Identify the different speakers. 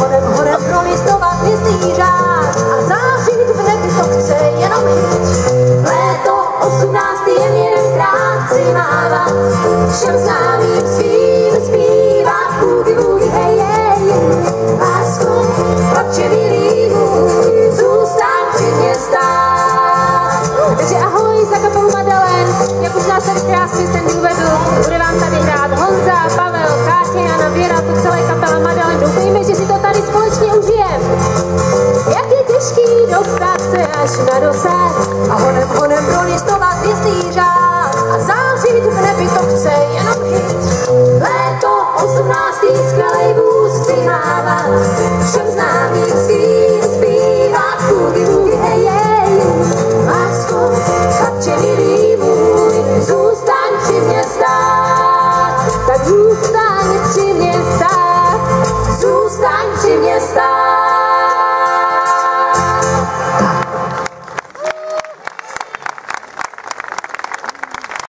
Speaker 1: honem prolistovat hvězdný řád a zářit v nebi to chce jenom hit. Léto 18. jen jedenkrát chci mávat, všem známým svým zpívá boogie woogie, hej, hej, lásko, chlapče milý můj, zůstaň při mě stát. Takže ahoj za kapelu Madeleine, jak už nás tady krásně jsem uvedl, bude vám tady hrát Honza, Pavel, Káťa, Jana, Věra, to celé kapela Madeleine. Doufejme, že si to tady společně užijeme. Jak je těžký dostat se až na dosah a honem prolistovat hvězdný řád a zářit v nebi to chce jenom hit. Léto 18. skvělej vůz chci mávat, všem znám